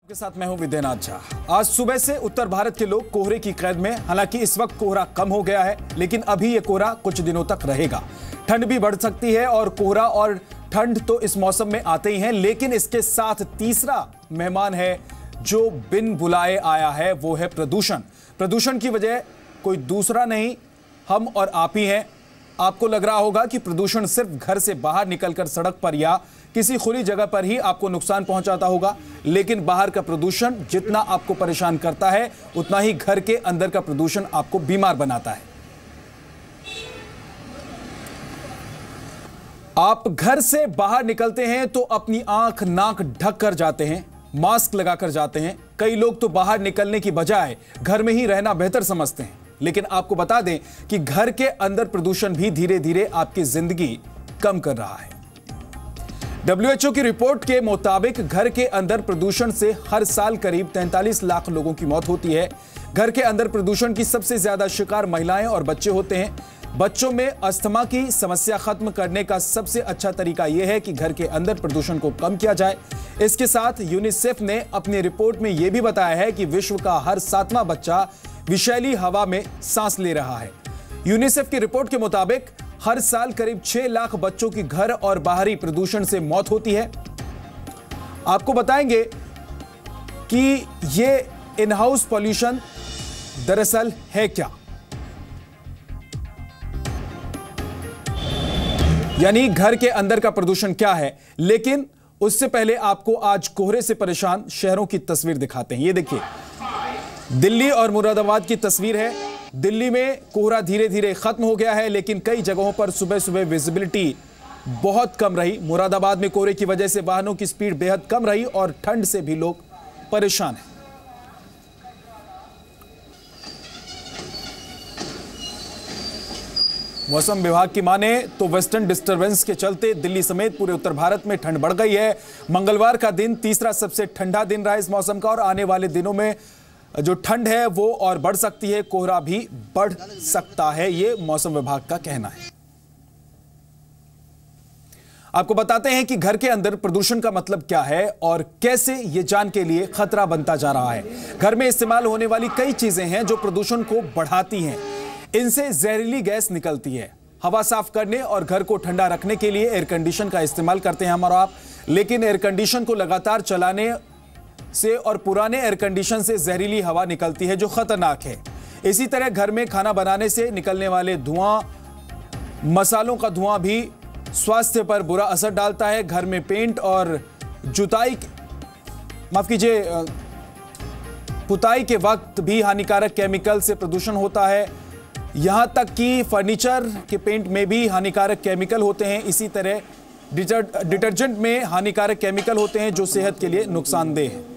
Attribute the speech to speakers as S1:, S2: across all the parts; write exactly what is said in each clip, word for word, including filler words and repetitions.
S1: के साथ मैं हूं विद्यानाथ झा। आज सुबह से उत्तर भारत के लोग कोहरे की कैद में। हालांकि इस वक्त कोहरा कम हो गया है, लेकिन अभी यह कोहरा कुछ दिनों तक रहेगा। ठंड भी बढ़ सकती है और कोहरा और ठंड तो इस मौसम में आते ही हैं, लेकिन इसके साथ तीसरा मेहमान है जो बिन बुलाए आया है, वो है प्रदूषण। प्रदूषण की वजह कोई दूसरा नहीं, हम और आप ही हैं। आपको लग रहा होगा कि प्रदूषण सिर्फ घर से बाहर निकलकर सड़क पर या किसी खुली जगह पर ही आपको नुकसान पहुंचाता होगा, लेकिन बाहर का प्रदूषण जितना आपको परेशान करता है, उतना ही घर के अंदर का प्रदूषण आपको बीमार बनाता है। आप घर से बाहर निकलते हैं तो अपनी आंख नाक ढक कर जाते हैं, मास्क लगाकर जाते हैं। कई लोग तो बाहर निकलने की बजाय घर में ही रहना बेहतर समझते हैं। लेकिन आपको बता दें कि घर के अंदर प्रदूषण भी धीरे धीरे आपकी जिंदगी कम कर रहा है। डब्ल्यू एच ओ की रिपोर्ट के मुताबिक घर के अंदर प्रदूषण से हर साल करीब तैंतालीस लाख लोगों की मौत होती है। घर के अंदर प्रदूषण की सबसे ज्यादा शिकार महिलाएं और बच्चे होते हैं। बच्चों में अस्थमा की समस्या खत्म करने का सबसे अच्छा तरीका यह है कि घर के अंदर प्रदूषण को कम किया जाए। इसके साथ यूनिसेफ ने अपनी रिपोर्ट में यह भी बताया है कि विश्व का हर सातवां बच्चा विषैली हवा में सांस ले रहा है। यूनिसेफ की रिपोर्ट के मुताबिक हर साल करीब छह लाख बच्चों की घर और बाहरी प्रदूषण से मौत होती है। आपको बताएंगे कि यह इन हाउस पॉल्यूशन दरअसल है क्या, यानी घर के अंदर का प्रदूषण क्या है। लेकिन उससे पहले आपको आज कोहरे से परेशान शहरों की तस्वीर दिखाते हैं। ये देखिए, दिल्ली और मुरादाबाद की तस्वीर है। दिल्ली में कोहरा धीरे धीरे खत्म हो गया है, लेकिन कई जगहों पर सुबह सुबह विजिबिलिटी बहुत कम रही। मुरादाबाद में कोहरे की वजह से वाहनों की स्पीड बेहद कम रही और ठंड से भी लोग परेशान हैं। मौसम विभाग की माने तो वेस्टर्न डिस्टर्बेंस के चलते दिल्ली समेत पूरे उत्तर भारत में ठंड बढ़ गई है। मंगलवार का दिन तीसरा सबसे ठंडा दिन रहा इस मौसम का और आने वाले दिनों में जो ठंड है वो और बढ़ सकती है, कोहरा भी बढ़ सकता है, ये मौसम विभाग का कहना है। आपको बताते हैं कि घर के अंदर प्रदूषण का मतलब क्या है और कैसे ये जान के लिए खतरा बनता जा रहा है। घर में इस्तेमाल होने वाली कई चीजें हैं जो प्रदूषण को बढ़ाती हैं। इनसे जहरीली गैस निकलती है। हवा साफ करने और घर को ठंडा रखने के लिए एयर कंडीशन का इस्तेमाल करते हैं हम और आप, लेकिन एयर कंडीशन को लगातार चलाने से और पुराने एयर कंडीशन से जहरीली हवा निकलती है जो खतरनाक है। इसी तरह घर में खाना बनाने से निकलने वाले धुआं, मसालों का धुआं भी स्वास्थ्य पर बुरा असर डालता है। घर में पेंट और जुताई माफ कीजिए पुताई के वक्त भी हानिकारक केमिकल से प्रदूषण होता है। यहां तक कि फर्नीचर के पेंट में भी हानिकारक केमिकल होते हैं। इसी तरह डिटर्जेंट में हानिकारक केमिकल होते हैं जो सेहत के लिए नुकसानदेह है।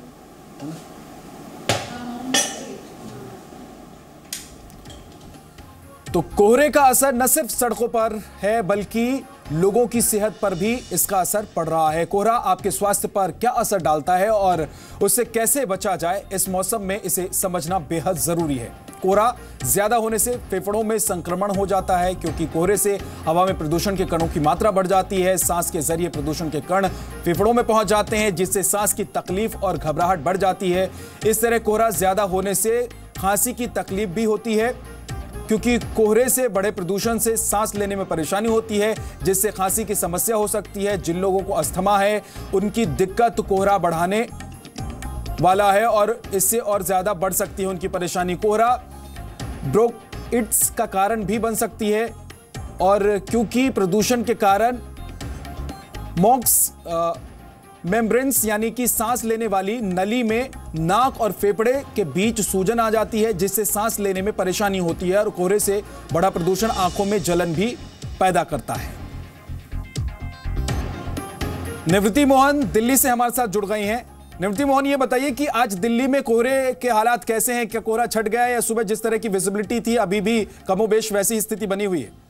S1: तो कोहरे का असर न सिर्फ सड़कों पर है बल्कि लोगों की सेहत पर भी इसका असर पड़ रहा है। कोहरा आपके स्वास्थ्य पर क्या असर डालता है और उससे कैसे बचा जाए, इस मौसम में इसे समझना बेहद जरूरी है। कोहरा ज्यादा होने से फेफड़ों में संक्रमण हो जाता है, क्योंकि कोहरे से हवा में प्रदूषण के कणों की मात्रा बढ़ जाती है। सांस के जरिए प्रदूषण के कण फेफड़ों में पहुंच जाते हैं, जिससे सांस की तकलीफ और घबराहट बढ़ जाती है। इस तरह कोहरा ज्यादा होने से खांसी की तकलीफ भी होती है, क्योंकि कोहरे से बड़े प्रदूषण से सांस लेने में परेशानी होती है, जिससे खांसी की समस्या हो सकती है। जिन लोगों को अस्थमा है उनकी दिक्कत कोहरा बढ़ाने वाला है और इससे और ज्यादा बढ़ सकती है उनकी परेशानी। कोहरा ब्रोंकाइटिस का कारण भी बन सकती है, और क्योंकि प्रदूषण के कारण मॉक्स मेम्ब्रेन्स यानी कि सांस लेने वाली नली में नाक और फेफड़े के बीच सूजन आ जाती है, जिससे सांस लेने में परेशानी होती है। और कोहरे से बड़ा प्रदूषण आंखों में जलन भी पैदा करता है। निवृत्ति मोहन दिल्ली से हमारे साथ जुड़ गई हैं। निवृत्ति मोहन, ये बताइए कि आज दिल्ली में कोहरे के हालात कैसे हैं? क्या कोहरा छट गया है या सुबह जिस तरह की विजिबिलिटी थी अभी भी कमोबेश वैसी स्थिति बनी हुई है?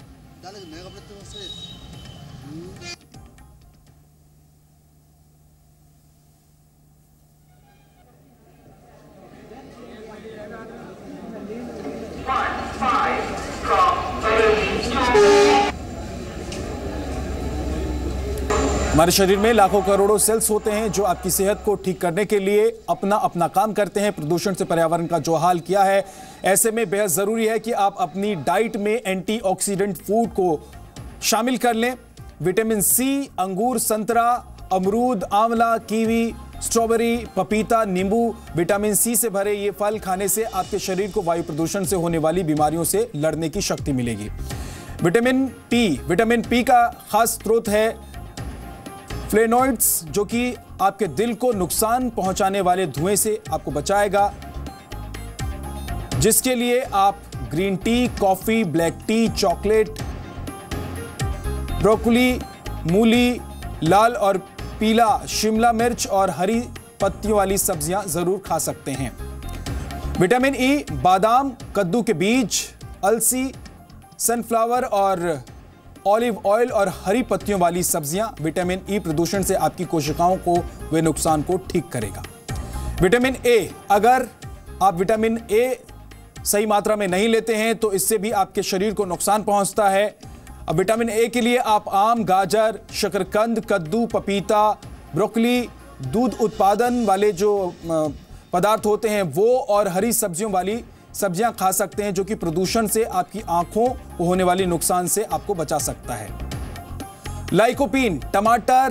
S1: हमारे शरीर में लाखों करोड़ों सेल्स होते हैं जो आपकी सेहत को ठीक करने के लिए अपना अपना काम करते हैं। प्रदूषण से पर्यावरण का जो हाल किया है, ऐसे में बेहद जरूरी है कि आप अपनी डाइट में एंटीऑक्सीडेंट फूड को शामिल कर लें। विटामिन सी, अंगूर, संतरा, अमरूद, आंवला, कीवी, स्ट्रॉबेरी, पपीता, नींबू, विटामिन सी से भरे ये फल खाने से आपके शरीर को वायु प्रदूषण से होने वाली बीमारियों से लड़ने की शक्ति मिलेगी। विटामिन पी, विटामिन पी का खास स्रोत है फ्लेवोनॉइड्स, जो कि आपके दिल को नुकसान पहुंचाने वाले धुएं से आपको बचाएगा, जिसके लिए आप green tea, coffee, black tea, chocolate, broccoli, मूली, लाल और पीला शिमला मिर्च और हरी पत्तियों वाली सब्जियां जरूर खा सकते हैं। विटामिन ई, बादाम, कद्दू के बीज, अलसी, सनफ्लावर और ऑलिव ऑयल और हरी पत्तियों वाली सब्जियां। विटामिन ई प्रदूषण से आपकी कोशिकाओं को वे नुकसान को ठीक करेगा। विटामिन ए, अगर आप विटामिन ए सही मात्रा में नहीं लेते हैं तो इससे भी आपके शरीर को नुकसान पहुंचता है। अब विटामिन ए के लिए आप आम, गाजर, शकरकंद, कद्दू, पपीता, ब्रोकली, दूध उत्पादन वाले जो पदार्थ होते हैं वो और हरी सब्जियों वाली सब्जियां खा सकते हैं, जो कि प्रदूषण से आपकी आंखों को होने वाली नुकसान से आपको बचा सकता है। लाइकोपीन, टमाटर,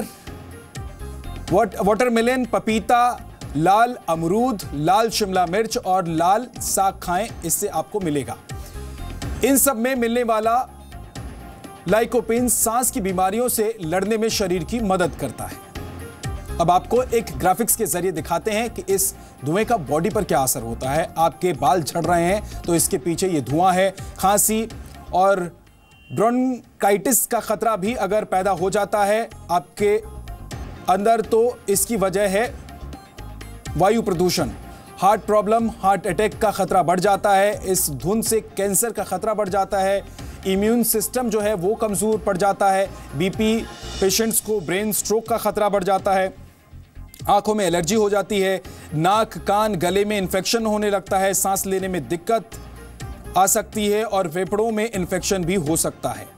S1: वाटरमेलन, पपीता, लाल अमरूद, लाल शिमला मिर्च और लाल साग खाएं, इससे आपको मिलेगा। इन सब में मिलने वाला लाइकोपीन सांस की बीमारियों से लड़ने में शरीर की मदद करता है। अब आपको एक ग्राफिक्स के जरिए दिखाते हैं कि इस धुएं का बॉडी पर क्या असर होता है। आपके बाल झड़ रहे हैं तो इसके पीछे ये धुआं है। खांसी और ब्रोंकाइटिस का खतरा भी अगर पैदा हो जाता है आपके अंदर तो इसकी वजह है वायु प्रदूषण। हार्ट प्रॉब्लम, हार्ट अटैक का खतरा बढ़ जाता है। इस धुंध से कैंसर का खतरा बढ़ जाता है। इम्यून सिस्टम जो है वो कमजोर पड़ जाता है। बीपी पेशेंट्स को ब्रेन स्ट्रोक का खतरा बढ़ जाता है। आंखों में एलर्जी हो जाती है। नाक, कान, गले में इन्फेक्शन होने लगता है। सांस लेने में दिक्कत आ सकती है और फेफड़ों में इन्फेक्शन भी हो सकता है।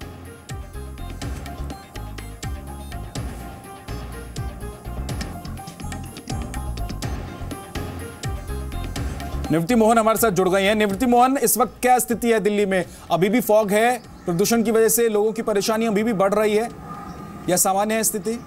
S1: निवृत्ति मोहन हमारे साथ जुड़ गई हैं। निवृत्ति मोहन, इस वक्त क्या स्थिति है दिल्ली में? अभी भी फॉग है, प्रदूषण की वजह से लोगों की परेशानी अभी भी बढ़ रही है या सामान्य है स्थिति?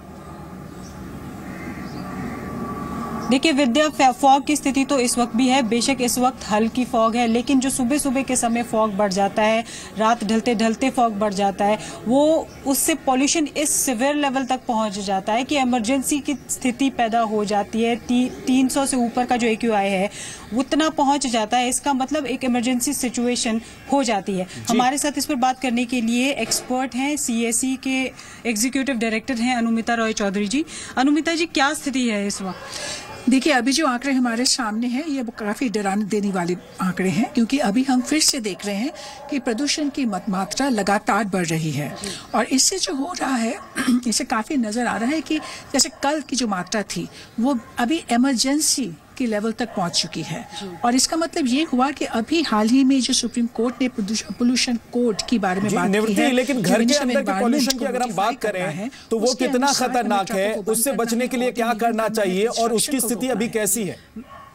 S2: देखिए विद्या, फॉग की स्थिति तो इस वक्त भी है। बेशक इस वक्त हल्की फॉग है, लेकिन जो सुबह सुबह के समय फॉग बढ़ जाता है, रात ढलते ढलते फॉग बढ़ जाता है, वो उससे पॉल्यूशन इस सिवियर लेवल तक पहुंच जाता है कि इमरजेंसी की स्थिति पैदा हो जाती है। ती, तीन सौ से ऊपर का जो ए क्यू आई है उतना पहुंच जाता है। इसका मतलब एक इमरजेंसी सिचुएशन हो जाती है। हमारे साथ इस पर बात करने के लिए एक्सपर्ट हैं, सी एस सी के एग्जीक्यूटिव डायरेक्टर हैं अनुमिता रॉय चौधरी जी। अनुमिता जी, क्या स्थिति है इस वक्त?
S3: देखिए, अभी जो आंकड़े हमारे सामने हैं ये काफ़ी डराने देने वाले आंकड़े हैं, क्योंकि अभी हम फिर से देख रहे हैं कि प्रदूषण की मात्रा लगातार बढ़ रही है। और इससे जो हो रहा है इससे काफ़ी नज़र आ रहा है कि जैसे कल की जो मात्रा थी वो अभी इमरजेंसी की लेवल तक पहुंच चुकी है। और इसका मतलब ये हुआ कि अभी हाल ही में जो सुप्रीम कोर्ट ने पोल्यूशन कोड के बारे में बात की है,
S1: लेकिन घर के अंदर के पोल्यूशन की अगर हम बात करें तो वो कितना खतरनाक है, उससे बचने के लिए क्या करना चाहिए और उसकी स्थिति अभी कैसी है?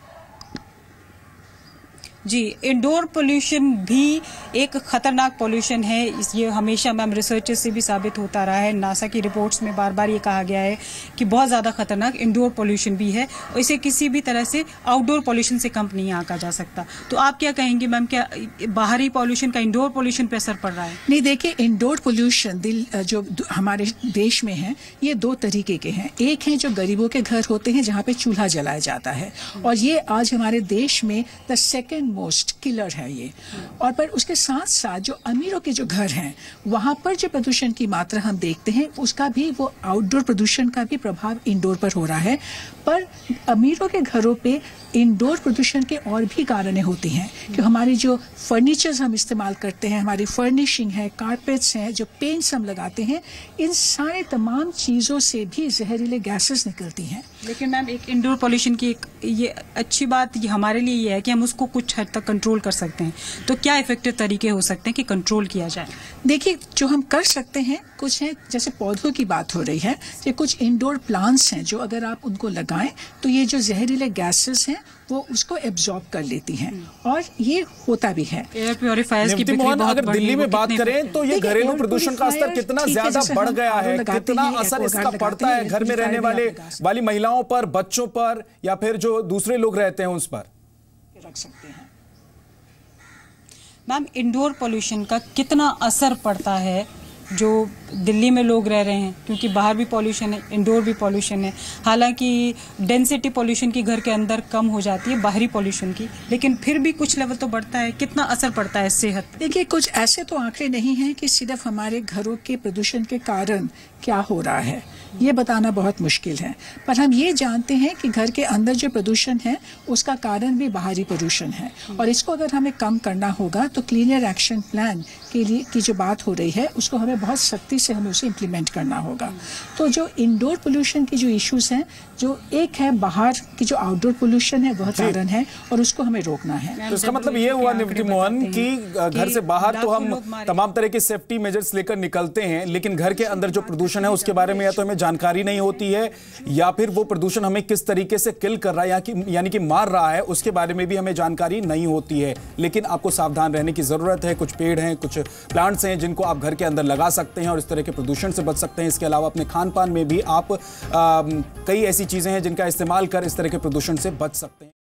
S2: जी, इंडोर पोल्यूशन भी एक खतरनाक पोल्यूशन है। ये हमेशा मैम रिसर्चेस से भी साबित होता रहा है। नासा की रिपोर्ट्स में बार बार ये कहा गया है कि बहुत ज़्यादा खतरनाक इंडोर पोल्यूशन भी है और इसे किसी भी तरह से आउटडोर पोल्यूशन से कम नहीं आंका जा सकता। तो आप क्या कहेंगे मैम, क्या बाहरी पोल्यूशन का इंडोर पोल्यूशन पर असर पड़ रहा है?
S3: नहीं, देखिए, इंडोर पोल्यूशन दिल जो हमारे देश में है ये दो तरीके के हैं। एक है जो गरीबों के घर होते हैं जहाँ पे चूल्हा जलाया जाता है, और ये आज हमारे देश में द सेकेंड मोस्ट किलर है ये। और पर उसके साथ साथ जो अमीरों के जो घर हैं वहां पर जो प्रदूषण की मात्रा हम देखते हैं उसका भी, वो आउटडोर प्रदूषण का भी प्रभाव इंडोर पर हो रहा है। पर अमीरों के घरों पे इंडोर प्रदूषण के और भी कारण होती हैं कि हमारी जो फर्नीचर्स हम इस्तेमाल करते हैं, हमारी फर्निशिंग है, कारपेट्स हैं, जो पेंट्स हम लगाते हैं, इन सारे तमाम चीज़ों से भी जहरीले गैसेस निकलती हैं।
S2: लेकिन मैम एक इंडोर पोल्यूशन की एक ये अच्छी बात ये हमारे लिए ये है कि हम उसको कुछ कुछ हद तक कंट्रोल कर सकते हैं। तो क्या इफेक्टिव तरीके हो सकते हैं कि कंट्रोल किया जाए?
S3: देखिए, जो हम कर सकते हैं कुछ है, जैसे पौधों की बात हो रही है, ये कुछ इंडोर प्लांट्स हैं जो अगर आप उनको लगाएं तो ये जो जहरीले गैसेस हैं वो उसको एब्जॉर्ब कर लेती हैं, और ये होता भी है।
S2: एयर प्योरीफायर्स की बिक्री
S1: मोहन,
S2: बहुत
S1: अगर दिल्ली में बात करें तो ये घरेलू
S3: एयर
S1: प्रदूषण का स्तर कितना ज्यादा बढ़ गया है, कितना असर इसका पड़ता है घर में रहने वाले वाली महिलाओं पर, बच्चों पर, या फिर जो दूसरे लोग रहते हैं उस पर?
S3: रख सकते हैं
S2: मैम, इंडोर पोल्यूशन का कितना असर पड़ता है जो दिल्ली में लोग रह रहे हैं, क्योंकि बाहर भी पॉल्यूशन है, इंडोर भी पॉल्यूशन है। हालांकि डेंसिटी पॉल्यूशन की घर के अंदर कम हो जाती है बाहरी पॉल्यूशन की, लेकिन फिर भी कुछ लेवल तो बढ़ता है। कितना असर पड़ता है सेहत पे?
S3: देखिए, कुछ ऐसे तो आंकड़े नहीं हैं कि सिर्फ हमारे घरों के प्रदूषण के कारण क्या हो रहा है, ये बताना बहुत मुश्किल है। पर हम ये जानते हैं कि घर के अंदर जो प्रदूषण है उसका कारण भी बाहरी प्रदूषण है, और इसको अगर हमें कम करना होगा तो क्लीनर एक्शन प्लान के लिए की जो बात हो रही है उसको हमें बहुत सख्ती से हमें उसे इम्प्लीमेंट करना होगा। तो जो इंडोर पोल्यूशन की जो इश्यूज हैं, जो एक है बाहर की जो आउटडोर पोल्यूशन है वह कारण है, और उसको हमें रोकना है।
S1: तो इसका मतलब ये हुआ निवृत्ति मोहन कि घर से बाहर तो हम तमाम तरह के सेफ्टी मेजर्स लेकर निकलते हैं, लेकिन घर के अंदर जो प्रदूषण है उसके बारे में या तो हमें जानकारी नहीं होती है, या फिर वो प्रदूषण हमें किस तरीके से किल कर रहा है यानी कि मार रहा है उसके बारे में भी हमें जानकारी नहीं होती है। लेकिन आपको सावधान रहने की जरूरत है। कुछ पेड़ हैं, कुछ प्लांट्स हैं जिनको आप घर के अंदर लगा सकते हैं और इस तरह के प्रदूषण से बच सकते हैं। इसके अलावा अपने खान पान में भी आप आ, कई ऐसी चीजें हैं जिनका इस्तेमाल कर इस तरह के प्रदूषण से बच सकते हैं।